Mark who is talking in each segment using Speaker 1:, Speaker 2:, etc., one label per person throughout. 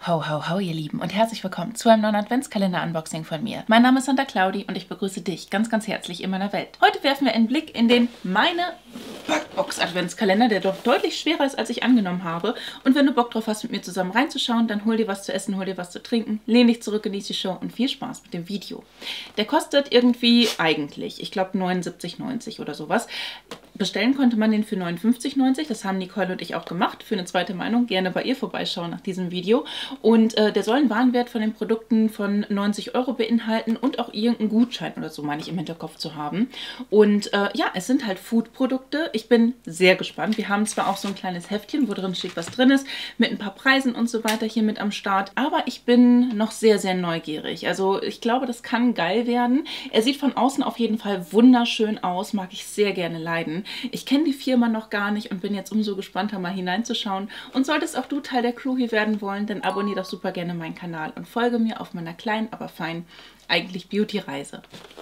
Speaker 1: Ho, ho, ho, ihr Lieben und herzlich willkommen zu einem neuen Adventskalender-Unboxing von mir. Mein Name ist Santa Claudi und ich begrüße dich ganz, ganz herzlich in meiner Welt. Heute werfen wir einen Blick in den Meine Backbox-Adventskalender, der doch deutlich schwerer ist, als ich angenommen habe. Und wenn du Bock drauf hast, mit mir zusammen reinzuschauen, dann hol dir was zu essen, hol dir was zu trinken, lehn dich zurück, genieß die Show und viel Spaß mit dem Video. Der kostet irgendwie eigentlich, ich glaube 79,90 oder sowas. Bestellen konnte man den für 59,90. Das haben Nicole und ich auch gemacht. Für eine zweite Meinung gerne bei ihr vorbeischauen nach diesem Video. Und der soll einen Warenwert von den Produkten von 90 € beinhalten und auch irgendeinen Gutschein oder so, meine ich, im Hinterkopf zu haben. Und ja, es sind halt Food-Produkte. Ich bin sehr gespannt. Wir haben zwar auch so ein kleines Heftchen, wo drin steht, was drin ist, mit ein paar Preisen und so weiter hier mit am Start. Aber ich bin noch sehr, sehr neugierig. Also ich glaube, das kann geil werden. Er sieht von außen auf jeden Fall wunderschön aus. Mag ich sehr gerne leiden. Ich kenne die Firma noch gar nicht und bin jetzt umso gespannter, mal hineinzuschauen. Und solltest auch du Teil der Crew hier werden wollen, dann abonniere doch super gerne meinen Kanal und folge mir auf meiner kleinen, aber feinen, eigentlich Beauty-Reise.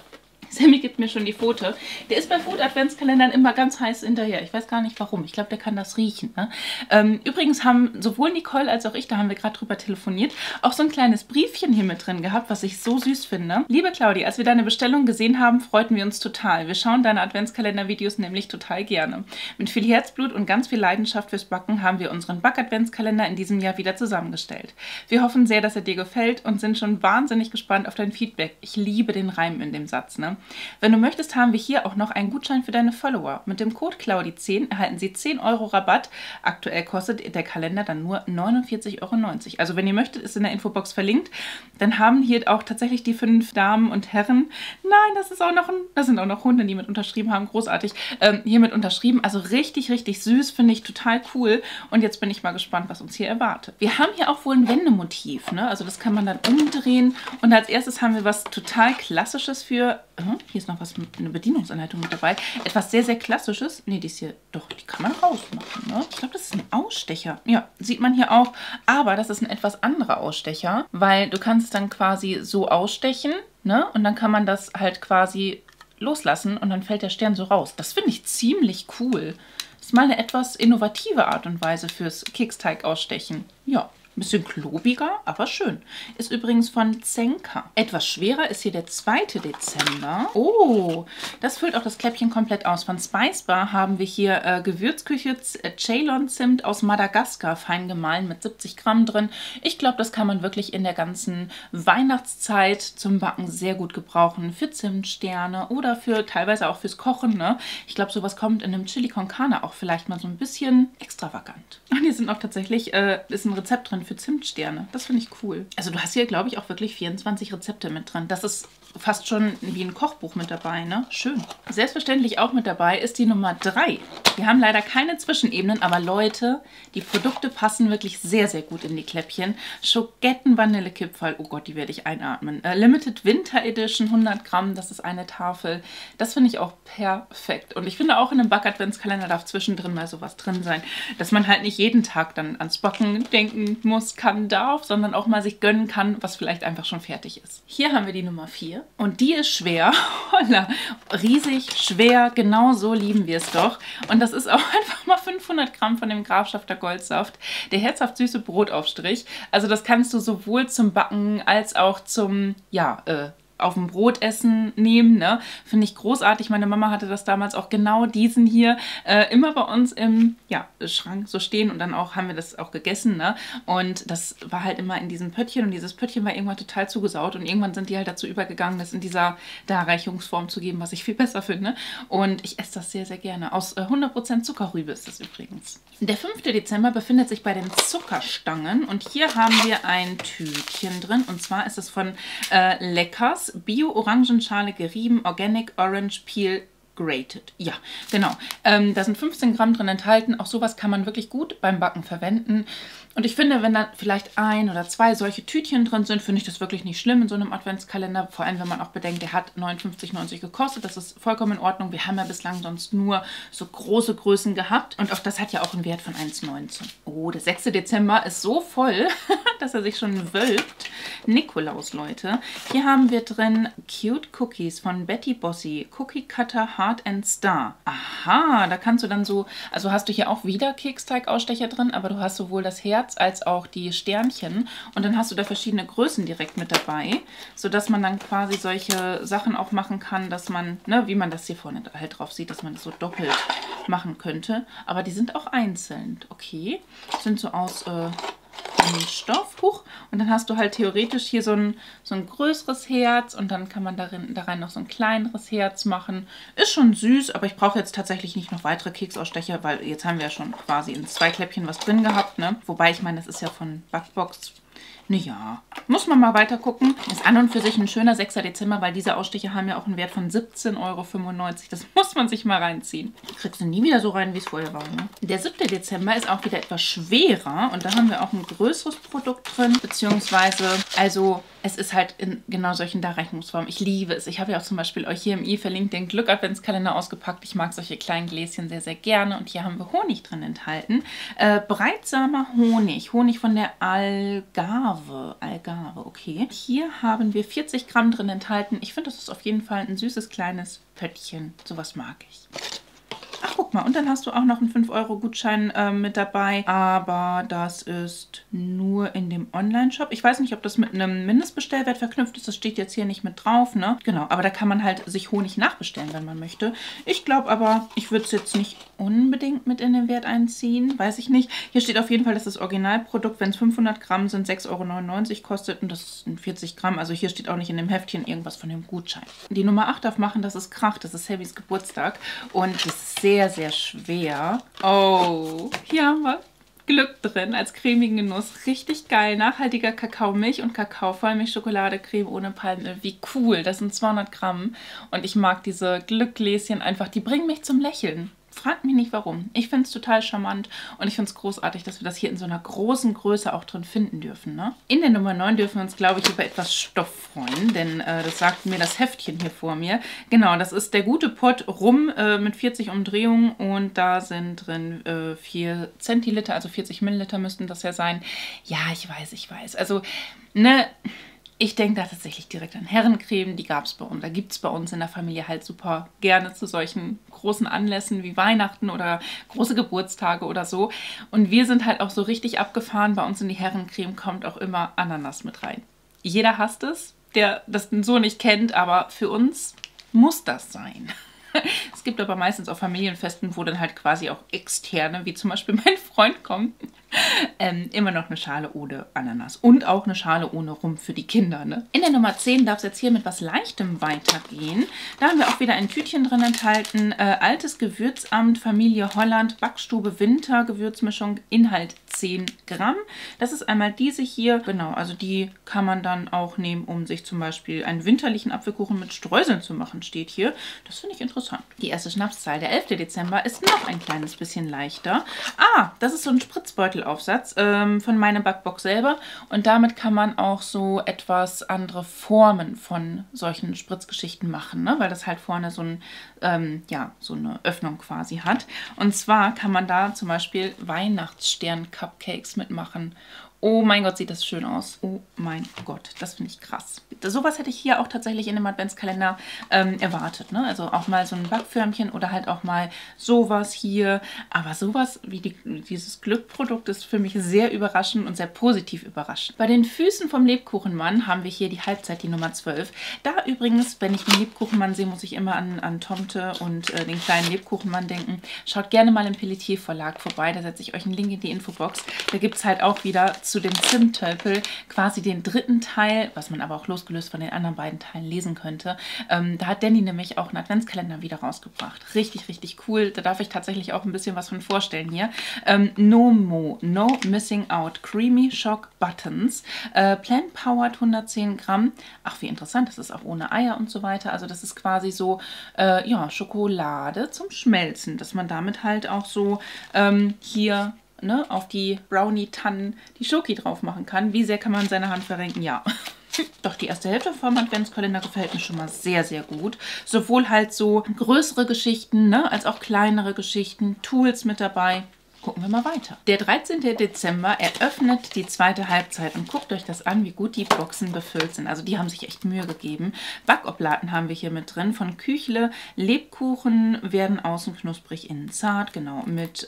Speaker 1: Sammy gibt mir schon die Pfote. Der ist bei Food-Adventskalendern immer ganz heiß hinterher. Ich weiß gar nicht warum. Ich glaube, der kann das riechen. Ne? Übrigens haben sowohl Nicole als auch ich, da haben wir gerade drüber telefoniert, auch so ein kleines Briefchen hier mit drin gehabt, was ich so süß finde. Liebe Claudi, als wir deine Bestellung gesehen haben, freuten wir uns total. Wir schauen deine Adventskalender-Videos nämlich total gerne. Mit viel Herzblut und ganz viel Leidenschaft fürs Backen haben wir unseren Back-Adventskalender in diesem Jahr wieder zusammengestellt. Wir hoffen sehr, dass er dir gefällt und sind schon wahnsinnig gespannt auf dein Feedback. Ich liebe den Reim in dem Satz, ne? Wenn du möchtest, haben wir hier auch noch einen Gutschein für deine Follower. Mit dem Code Claudi10 erhalten sie 10 € Rabatt. Aktuell kostet der Kalender dann nur 49,90 €. Also wenn ihr möchtet, ist in der Infobox verlinkt. Dann haben hier auch tatsächlich die 5 Damen und Herren, nein, das sind auch noch Hunde, die mit unterschrieben haben, großartig, hier mit unterschrieben. Also richtig, richtig süß, finde ich total cool. Und jetzt bin ich mal gespannt, was uns hier erwartet. Wir haben hier auch wohl ein Wendemotiv, ne? Also das kann man dann umdrehen. Und als erstes haben wir was total Klassisches für... Hier ist noch was mit einer Bedienungsanleitung mit dabei. Etwas sehr, sehr Klassisches. Ne, die ist hier, doch, die kann man rausmachen. Ne? Ich glaube, das ist ein Ausstecher. Ja, sieht man hier auch. Aber das ist ein etwas anderer Ausstecher, weil du kannst es dann quasi so ausstechen, ne? Und dann kann man das halt quasi loslassen und dann fällt der Stern so raus. Das finde ich ziemlich cool. Das ist mal eine etwas innovative Art und Weise fürs Keksteig ausstechen. Ja. Ein bisschen klobiger, aber schön. Ist übrigens von Zenka. Etwas schwerer ist hier der 2. Dezember. Oh, das füllt auch das Kläppchen komplett aus. Von Spice Bar haben wir hier Gewürzküche Ceylon Zimt aus Madagaskar, fein gemahlen mit 70 Gramm drin. Ich glaube, das kann man wirklich in der ganzen Weihnachtszeit zum Backen sehr gut gebrauchen. Für Zimtsterne oder für teilweise auch fürs Kochen. Ne? Ich glaube, sowas kommt in einem Chili con Carne auch vielleicht mal so ein bisschen extravagant. Und hier sind auch tatsächlich, ist ein Rezept drin für Zimtsterne. Das finde ich cool. Also du hast hier, glaube ich, auch wirklich 24 Rezepte mit drin. Das ist fast schon wie ein Kochbuch mit dabei, ne? Schön. Selbstverständlich auch mit dabei ist die Nummer 3. Wir haben leider keine Zwischenebenen, aber Leute, die Produkte passen wirklich sehr, sehr gut in die Kläppchen. Schogetten Vanillekipferl, oh Gott, die werde ich einatmen. Limited Winter Edition, 100 Gramm, das ist eine Tafel. Das finde ich auch perfekt. Und ich finde auch in einem Back-Adventskalender darf zwischendrin mal sowas drin sein, dass man halt nicht jeden Tag dann ans Backen denken muss, kann, darf, sondern auch mal sich gönnen kann, was vielleicht einfach schon fertig ist. Hier haben wir die Nummer 4 und die ist schwer. Holla, riesig, schwer, genau so lieben wir es doch. Und das ist auch einfach mal 500 Gramm von dem Grafschafter Goldsaft. Der herzhaft süße Brotaufstrich. Also das kannst du sowohl zum Backen als auch zum, ja, auf dem Brotessen nehmen, ne? Finde ich großartig. Meine Mama hatte das damals auch genau diesen hier immer bei uns im Schrank so stehen und dann auch haben wir das auch gegessen, ne? Und das war halt immer in diesem Pöttchen und dieses Pöttchen war irgendwann total zugesaut und irgendwann sind die halt dazu übergegangen, das in dieser Darreichungsform zu geben, was ich viel besser finde. Und ich esse das sehr, sehr gerne. Aus 100% Zuckerrübe ist das übrigens. Der 5. Dezember befindet sich bei den Zuckerstangen und hier haben wir ein Tütchen drin und zwar ist es von Leckers. Bio-Orangenschale gerieben, Organic Orange Peel Grated. Ja, genau. Da sind 15 Gramm drin enthalten. Auch sowas kann man wirklich gut beim Backen verwenden. Und ich finde, wenn da vielleicht 1 oder 2 solche Tütchen drin sind, finde ich das wirklich nicht schlimm in so einem Adventskalender. Vor allem, wenn man auch bedenkt, der hat 59,90 € gekostet. Das ist vollkommen in Ordnung. Wir haben ja bislang sonst nur so große Größen gehabt. Und auch das hat ja auch einen Wert von 1,19 €. Oh, der 6. Dezember ist so voll, dass er sich schon wölbt. Nikolaus, Leute. Hier haben wir drin Cute Cookies von Betty Bossy. Cookie Cutter Heart and Star. Aha, da kannst du dann so, also hast du hier auch wieder Keksteig-Ausstecher drin, aber du hast sowohl das Herz als auch die Sternchen. Und dann hast du da verschiedene Größen direkt mit dabei, sodass man dann quasi solche Sachen auch machen kann, dass man, ne, wie man das hier vorne halt drauf sieht, dass man das so doppelt machen könnte. Aber die sind auch einzeln. Okay, sind so aus Stoff. Und dann hast du halt theoretisch hier so ein größeres Herz und dann kann man da rein noch so ein kleineres Herz machen. Ist schon süß, aber ich brauche jetzt tatsächlich nicht noch weitere Keksausstecher, weil jetzt haben wir ja schon quasi in 2 Kläppchen was drin gehabt, ne? Wobei ich meine, das ist ja von Backbox. Naja, muss man mal weiter gucken. Ist an und für sich ein schöner 6. Dezember, weil diese Ausstecher haben ja auch einen Wert von 17,95 €. Das muss man sich mal reinziehen. Kriegst du nie wieder so rein, wie es vorher war, ne? Der 7. Dezember ist auch wieder etwas schwerer und da haben wir auch ein größeres Produkt drin, beziehungsweise, also es ist halt in genau solchen Darreichungsformen. Ich liebe es. Ich habe ja auch zum Beispiel euch hier im i verlinkt den Glück-Adventskalender ausgepackt. Ich mag solche kleinen Gläschen sehr, sehr gerne und hier haben wir Honig drin enthalten. Bereitsamer Honig. Honig von der Algarve, okay. Hier haben wir 40 Gramm drin enthalten. Ich finde, das ist auf jeden Fall ein süßes kleines Pöttchen. Sowas mag ich. Ach, guck mal, und dann hast du auch noch einen 5-€ Gutschein mit dabei, aber das ist nur in dem Online-Shop. Ich weiß nicht, ob das mit einem Mindestbestellwert verknüpft ist, das steht jetzt hier nicht mit drauf, ne? Genau, aber da kann man halt sich Honig nachbestellen, wenn man möchte. Ich glaube aber, ich würde es jetzt nicht unbedingt mit in den Wert einziehen, weiß ich nicht. Hier steht auf jeden Fall, dass das Originalprodukt, wenn es 500 Gramm sind, 6,99 € kostet und das sind 40 Gramm. Also hier steht auch nicht in dem Heftchen irgendwas von dem Gutschein. Die Nummer 8 darf machen, das ist Krach, das ist Heavys Geburtstag und das ist sehr, sehr schwer. Oh, hier haben wir Glück drin als cremigen Genuss. Richtig geil. Nachhaltiger Kakaomilch und Kakao, Vollmilchschokolade, Creme ohne Palmöl. Wie cool. Das sind 200 Gramm. Und ich mag diese Glückgläschen einfach. Die bringen mich zum Lächeln. Fragt mich nicht warum. Ich finde es total charmant und ich finde es großartig, dass wir das hier in so einer großen Größe auch drin finden dürfen. Ne? In der Nummer 9 dürfen wir uns, glaube ich, über etwas Stoff freuen, denn das sagt mir das Heftchen hier vor mir. Genau, das ist der gute Pott Rum mit 40 Umdrehungen und da sind drin 4 Zentiliter, also 40 Milliliter müssten das ja sein. Ja, ich weiß. Also, ne... Ich denke da tatsächlich direkt an Herrencreme, die gab es bei uns. Da gibt es bei uns in der Familie halt super gerne zu solchen großen Anlässen wie Weihnachten oder große Geburtstage oder so. Und wir sind halt auch so richtig abgefahren. Bei uns in die Herrencreme kommt auch immer Ananas mit rein. Jeder hasst es, der das so nicht kennt, aber für uns muss das sein. Es gibt aber meistens auch Familienfesten, wo dann halt quasi auch Externe, wie zum Beispiel mein Freund, kommen. Immer noch eine Schale ohne Ananas und auch eine Schale ohne Rum für die Kinder. Ne? In der Nummer 10 darf es jetzt hier mit was Leichtem weitergehen. Da haben wir auch wieder ein Tütchen drin enthalten. Altes Gewürzamt, Familie Holland, Backstube Winter, Gewürzmischung, Inhalt 10 Gramm. Das ist einmal diese hier. Genau, also die kann man dann auch nehmen, um sich zum Beispiel einen winterlichen Apfelkuchen mit Streuseln zu machen, steht hier. Das finde ich interessant. Die erste Schnapszahl, der 11. Dezember, ist noch ein kleines bisschen leichter. Ah, das ist so ein Spritzbeutelaufsatz von meiner Backbox selber. Und damit kann man auch so etwas andere Formen von solchen Spritzgeschichten machen, ne? Weil das halt vorne so ja, so eine Öffnung quasi hat. Und zwar kann man da zum Beispiel Weihnachtsstern-Cupcakes mitmachen. Oh mein Gott, sieht das schön aus. Oh mein Gott, das finde ich krass. Sowas hätte ich hier auch tatsächlich in dem Adventskalender erwartet. Ne? Also auch mal so ein Backförmchen oder halt auch mal sowas hier. Aber sowas wie dieses Glückprodukt ist für mich sehr überraschend und sehr positiv überraschend. Bei den Füßen vom Lebkuchenmann haben wir hier die Halbzeit, die Nummer 12. Da übrigens, wenn ich den Lebkuchenmann sehe, muss ich immer an Tomte und den kleinen Lebkuchenmann denken. Schaut gerne mal im Pelletier Verlag vorbei. Da setze ich euch einen Link in die Infobox. Da gibt es halt auch wieder zu dem Zimttölpel quasi den 3. Teil, was man aber auch losgelöst von den anderen beiden Teilen lesen könnte. Da hat Danny nämlich auch einen Adventskalender wieder rausgebracht. Richtig, richtig cool. Da darf ich tatsächlich auch ein bisschen was von vorstellen hier. No Missing Out, Creamy Shock Buttons, Plant Powered 110 Gramm. Ach, wie interessant, das ist auch ohne Eier und so weiter. Also das ist quasi so, ja, Schokolade zum Schmelzen, dass man damit halt auch so hier ne, auf die Brownie-Tannen die Schoki drauf machen kann. Wie sehr kann man seine Hand verrenken? Ja. Doch die erste Hälfte vom Adventskalender gefällt mir schon mal sehr, sehr gut. Sowohl halt so größere Geschichten, ne, als auch kleinere Geschichten, Tools mit dabei. gucken wir mal weiter. Der 13. Dezember eröffnet die zweite Halbzeit und guckt euch das an, wie gut die Boxen befüllt sind. Also die haben sich echt Mühe gegeben. Backoblaten haben wir hier mit drin von Küchle. Lebkuchen werden außen knusprig, innen zart, genau, mit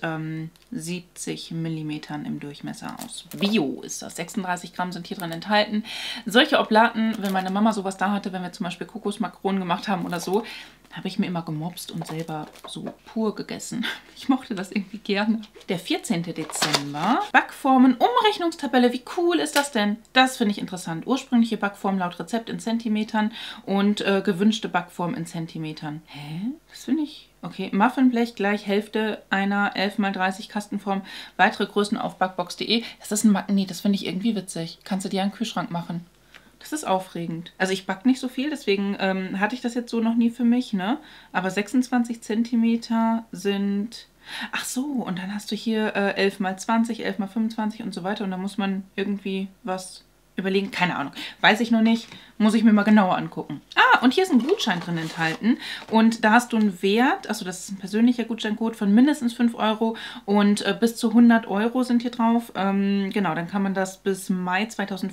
Speaker 1: 70 mm im Durchmesser aus. Bio ist das. 36 Gramm sind hier drin enthalten. Solche Oblaten, wenn meine Mama sowas da hatte, wenn wir zum Beispiel Kokosmakronen gemacht haben oder so, habe ich mir immer gemopst und selber so pur gegessen. Ich mochte das irgendwie gerne. Der 14. Dezember. Backformen, Umrechnungstabelle. Wie cool ist das denn? Das finde ich interessant. Ursprüngliche Backform laut Rezept in Zentimetern und gewünschte Backform in Zentimetern. Hä? Das finde ich... Okay, Muffinblech gleich Hälfte einer 11×30 Kastenform. Weitere Größen auf backbox.de. Ist das ein Magnet? Das finde ich irgendwie witzig. Kannst du dir einen Kühlschrank machen. Das ist aufregend. Also ich backe nicht so viel, deswegen hatte ich das jetzt so noch nie für mich, ne? Aber 26 cm sind... Ach so, und dann hast du hier 11×20, 11×25 und so weiter. Und da muss man irgendwie was überlegen. Keine Ahnung. Weiß ich noch nicht. Muss ich mir mal genauer angucken. Ah, und hier ist ein Gutschein drin enthalten. Und da hast du einen Wert, also das ist ein persönlicher Gutscheincode von mindestens 5 € und bis zu 100 € sind hier drauf. Genau, dann kann man das bis Mai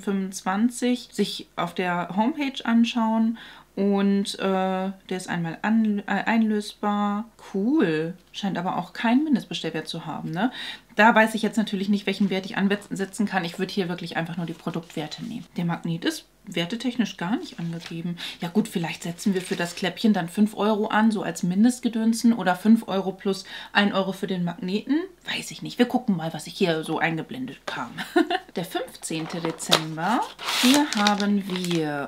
Speaker 1: 2025 sich auf der Homepage anschauen. Und der ist einmal einlösbar. Cool. Scheint aber auch keinen Mindestbestellwert zu haben, ne? Da weiß ich jetzt natürlich nicht, welchen Wert ich ansetzen kann. Ich würde hier wirklich einfach nur die Produktwerte nehmen. Der Magnet ist wertetechnisch gar nicht angegeben. Ja gut, vielleicht setzen wir für das Kläppchen dann 5 € an, so als Mindestgedönsen. Oder 5 € plus 1 € für den Magneten. Weiß ich nicht. Wir gucken mal, was ich hier so eingeblendet kam. Der 15. Dezember. Hier haben wir...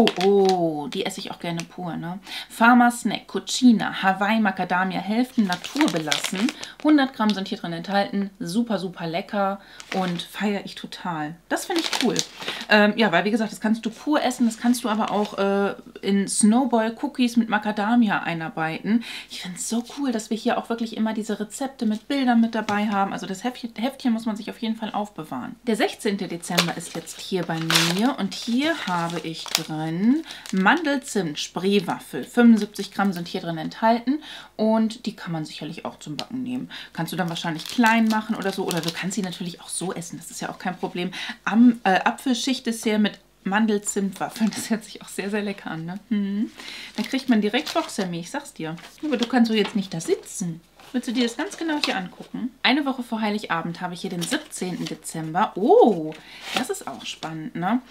Speaker 1: Oh, die esse ich auch gerne pur, ne? Farmer Snack, Cucina, Hawaii Macadamia Hälften, naturbelassen. 100 Gramm sind hier drin enthalten. Super, super lecker und feiere ich total. Das finde ich cool. Ja, weil wie gesagt, das kannst du pur essen, das kannst du aber auch in Snowball Cookies mit Macadamia einarbeiten. Ich finde es so cool, dass wir hier auch wirklich immer diese Rezepte mit Bildern mit dabei haben. Also das Heftchen muss man sich auf jeden Fall aufbewahren. Der 16. Dezember ist jetzt hier bei mir und hier habe ich drin Mandelzimt Spreewaffel. 75 Gramm sind hier drin enthalten und die kann man sicherlich auch zum Backen nehmen. Kannst du dann wahrscheinlich klein machen oder so, oder du kannst sie natürlich auch so essen, das ist ja auch kein Problem. Apfelschichtdessert mit Mandelzimtwaffeln, das hört sich auch sehr, sehr lecker an, ne? Dann kriegt man direkt Boxermilch, sag's dir. Aber du kannst doch jetzt nicht da sitzen. Willst du dir das ganz genau hier angucken? Eine Woche vor Heiligabend habe ich hier den 17. Dezember. Oh, das ist auch spannend, ne?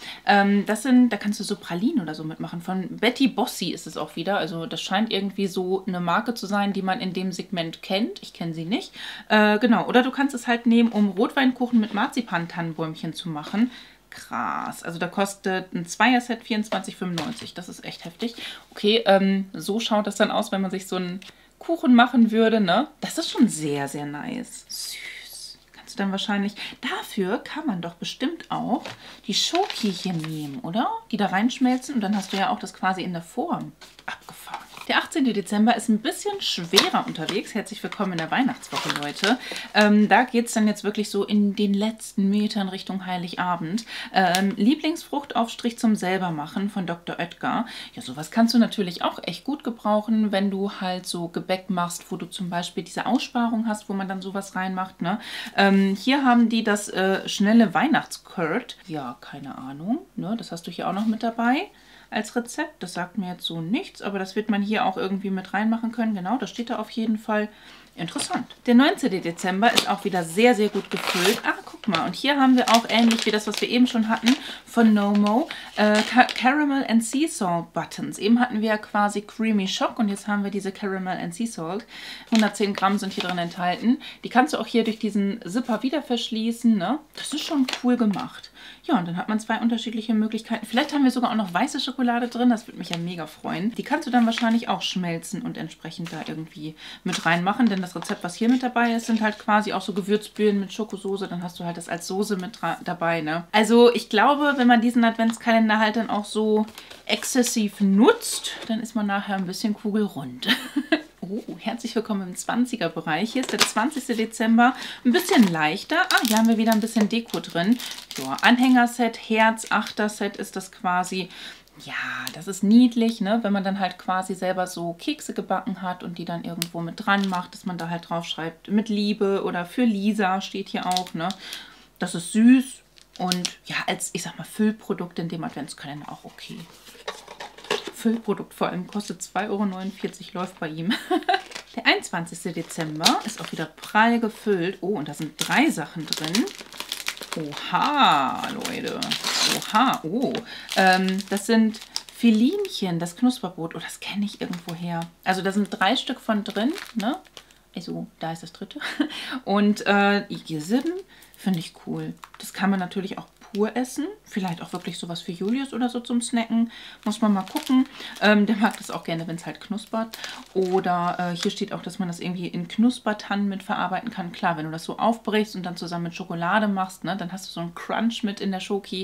Speaker 1: Da kannst du so Pralinen oder so mitmachen. Von Betty Bossi ist es auch wieder. Also das scheint irgendwie so eine Marke zu sein, die man in dem Segment kennt. Ich kenne sie nicht. Genau, oder du kannst es halt nehmen, um Rotweinkuchen mit Marzipan-Tannenbäumchen zu machen. Krass. Also da kostet ein Zweierset 24,95. Das ist echt heftig. Okay, so schaut das dann aus, wenn man sich so einen Kuchen machen würde, ne? Das ist schon sehr, sehr nice. Süß. Kannst du dann wahrscheinlich... Dafür kann man doch bestimmt auch die Schoki hier nehmen, oder? Die da reinschmelzen und dann hast du ja auch das quasi in der Form. Abgefahren. Der 18. Dezember ist ein bisschen schwerer unterwegs. Herzlich willkommen in der Weihnachtswoche, Leute. Da geht es dann jetzt wirklich so in den letzten Metern Richtung Heiligabend. Lieblingsfruchtaufstrich zum Selbermachen von Dr. Oetker. Ja, sowas kannst du natürlich auch echt gut gebrauchen, wenn du halt so Gebäck machst, wo du zum Beispiel diese Aussparung hast, wo man dann sowas reinmacht, ne? Hier haben die das schnelle Weihnachtscurd. Ja, keine Ahnung, ne? Das hast du hier auch noch mit dabei als Rezept. Das sagt mir jetzt so nichts, aber das wird man hier auch irgendwie mit reinmachen können. Genau, das steht da auf jeden Fall. Interessant. Der 19. Dezember ist auch wieder sehr, sehr gut gefüllt. Ah, guck mal. Und hier haben wir auch ähnlich wie das, was wir eben schon hatten, von Nomo, Caramel and Sea Salt Buttons. Eben hatten wir ja quasi Creamy Shock und jetzt haben wir diese Caramel and Sea Salt. 110 Gramm sind hier drin enthalten. Die kannst du auch hier durch diesen Zipper wieder verschließen, ne? Das ist schon cool gemacht. Ja, und dann hat man 2 unterschiedliche Möglichkeiten. Vielleicht haben wir sogar auch noch weiße Schokolade drin. Das würde mich ja mega freuen. Die kannst du dann wahrscheinlich auch schmelzen und entsprechend da irgendwie mit reinmachen. Denn das Rezept, was hier mit dabei ist, sind halt quasi auch so Gewürzbrühen mit Schokosoße. Dann hast du halt das als Soße mit dabei, ne? Also ich glaube, wenn man diesen Adventskalender halt dann auch so exzessiv nutzt, dann ist man nachher ein bisschen kugelrund. Oh, herzlich willkommen im 20er-Bereich. Hier ist der 20. Dezember. Ein bisschen leichter. Ah, hier haben wir wieder ein bisschen Deko drin. Ja, Anhängerset, Herz, Achterset ist das quasi. Ja, das ist niedlich, ne? Wenn man dann halt quasi selber so Kekse gebacken hat und die dann irgendwo mit dran macht, dass man da halt drauf schreibt, mit Liebe oder für Lisa steht hier auch, ne? Das ist süß und ja, als, ich sag mal, Füllprodukt in dem Adventskalender auch okay. Füllprodukt vor allem kostet 2,49 €, läuft bei ihm. Der 21. Dezember ist auch wieder prall gefüllt. Oh, und da sind 3 Sachen drin. Oha, Leute. Oha, oh. Das sind Filinchen, das Knusperbrot. Oh, das kenne ich irgendwo her. Also da sind 3 Stück von drin, ne? Also, da ist das 3. Und hier sind, finde ich cool. Das kann man natürlich auch pur essen. Vielleicht auch wirklich sowas für Julius oder so zum Snacken. Muss man mal gucken. Der mag das auch gerne, wenn es halt knuspert. Oder hier steht auch, dass man das irgendwie in Knuspertannen mit verarbeiten kann. Klar, wenn du das so aufbrichst und dann zusammen mit Schokolade machst, ne, dann hast du so einen Crunch mit in der Schoki.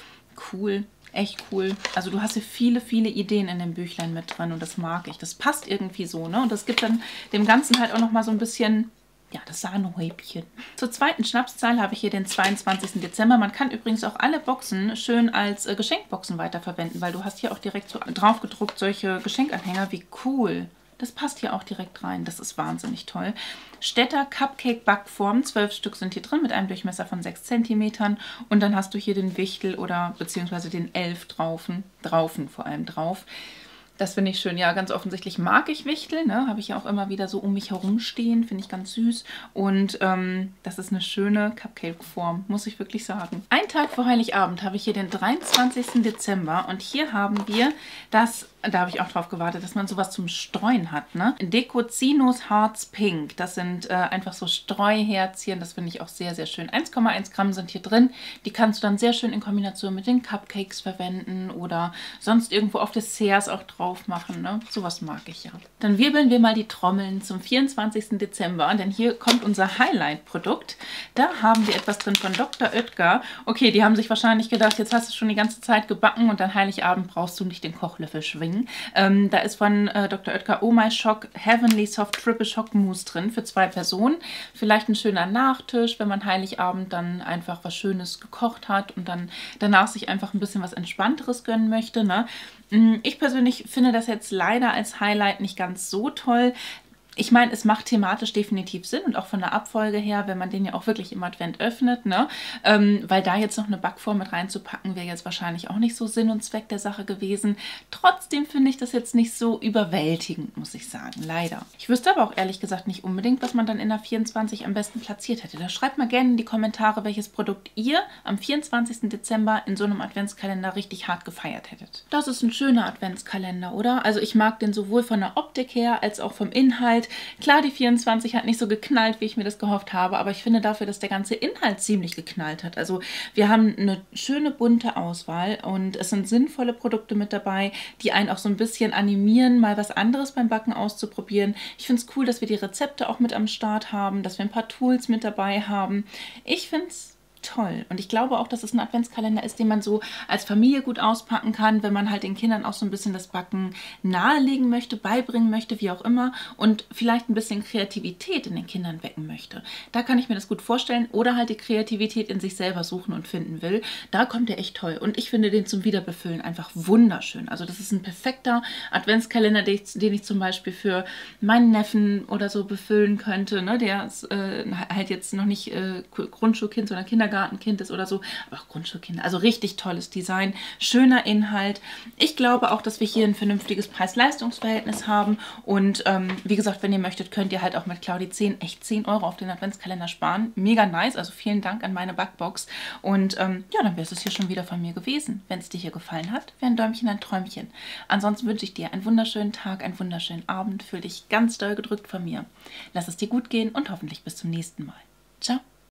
Speaker 1: Cool. Echt cool. Also du hast hier viele, viele Ideen in dem Büchlein mit drin und das mag ich. Das passt irgendwie so, ne? Und das gibt dann dem Ganzen halt auch nochmal so ein bisschen, ja, das Sahnehäubchen. Zur zweiten Schnapszahl habe ich hier den 22. Dezember. Man kann übrigens auch alle Boxen schön als Geschenkboxen weiterverwenden, weil du hast hier auch direkt so drauf gedruckt solche Geschenkanhänger. Wie cool. Das passt hier auch direkt rein. Das ist wahnsinnig toll. Städter Cupcake Backform. 12 Stück sind hier drin mit einem Durchmesser von 6 cm. Und dann hast du hier den Wichtel oder beziehungsweise den Elf draufen vor allem drauf. Das finde ich schön. Ja, ganz offensichtlich mag ich Wichtel. Ne? Habe ich ja auch immer wieder so um mich herum stehen. Finde ich ganz süß. Und das ist eine schöne Cupcake-Form, muss ich wirklich sagen. Ein Tag vor Heiligabend habe ich hier den 23. Dezember. Und hier haben wir das, da habe ich auch drauf gewartet, dass man sowas zum Streuen hat. Ne? Decozinos Hearts Pink. Das sind einfach so Streuherzchen. Das finde ich auch sehr, sehr schön. 1,1 Gramm sind hier drin. Die kannst du dann sehr schön in Kombination mit den Cupcakes verwenden oder sonst irgendwo auf Desserts auch drauf machen. Ne? Sowas mag ich ja. Dann wirbeln wir mal die Trommeln zum 24. Dezember, denn hier kommt unser Highlight-Produkt. Da haben wir etwas drin von Dr. Oetker. Okay, die haben sich wahrscheinlich gedacht, jetzt hast du schon die ganze Zeit gebacken und an Heiligabend brauchst du nicht den Kochlöffel schwingen. Da ist von Dr. Oetker Oh My Shock Heavenly Soft Triple Shock Mousse drin für 2 Personen. Vielleicht ein schöner Nachtisch, wenn man Heiligabend dann einfach was Schönes gekocht hat und dann danach sich einfach ein bisschen was Entspannteres gönnen möchte. Ne? Ich persönlich finde das jetzt leider als Highlight nicht ganz so toll. Ich meine, es macht thematisch definitiv Sinn und auch von der Abfolge her, wenn man den ja auch wirklich im Advent öffnet, ne? Weil da jetzt noch eine Backform mit reinzupacken, wäre jetzt wahrscheinlich auch nicht so Sinn und Zweck der Sache gewesen. Trotzdem finde ich das jetzt nicht so überwältigend, muss ich sagen, leider. Ich wüsste aber auch ehrlich gesagt nicht unbedingt, was man dann in der 24 am besten platziert hätte. Da schreibt mal gerne in die Kommentare, welches Produkt ihr am 24. Dezember in so einem Adventskalender richtig hart gefeiert hättet. Das ist ein schöner Adventskalender, oder? Also ich mag den sowohl von der Optik her als auch vom Inhalt. Klar, die 24 hat nicht so geknallt, wie ich mir das gehofft habe, aber ich finde dafür, dass der ganze Inhalt ziemlich geknallt hat. Also wir haben eine schöne bunte Auswahl und es sind sinnvolle Produkte mit dabei, die einen auch so ein bisschen animieren, mal was anderes beim Backen auszuprobieren. Ich finde es cool, dass wir die Rezepte auch mit am Start haben, dass wir ein paar Tools mit dabei haben. Ich finde es toll. Und ich glaube auch, dass es ein Adventskalender ist, den man so als Familie gut auspacken kann, wenn man halt den Kindern auch so ein bisschen das Backen nahelegen möchte, beibringen möchte, wie auch immer und vielleicht ein bisschen Kreativität in den Kindern wecken möchte. Da kann ich mir das gut vorstellen oder halt die Kreativität in sich selber suchen und finden will. Da kommt er echt toll und ich finde den zum Wiederbefüllen einfach wunderschön. Also das ist ein perfekter Adventskalender, den ich zum Beispiel für meinen Neffen oder so befüllen könnte, ne? Der ist halt jetzt noch nicht Grundschulkind, sondern Kindergartenkind ist oder so, aber auch Grundschulkinder. Also richtig tolles Design, schöner Inhalt. Ich glaube auch, dass wir hier ein vernünftiges Preis-Leistungs-Verhältnis haben und wie gesagt, wenn ihr möchtet, könnt ihr halt auch mit Claudi 10 echt 10 € auf den Adventskalender sparen. Mega nice, also vielen Dank an meine Backbox und ja, dann wäre es hier schon wieder von mir gewesen. Wenn es dir hier gefallen hat, wäre ein Däumchen ein Träumchen. Ansonsten wünsche ich dir einen wunderschönen Tag, einen wunderschönen Abend. Fühl dich ganz doll gedrückt von mir. Lass es dir gut gehen und hoffentlich bis zum nächsten Mal. Ciao.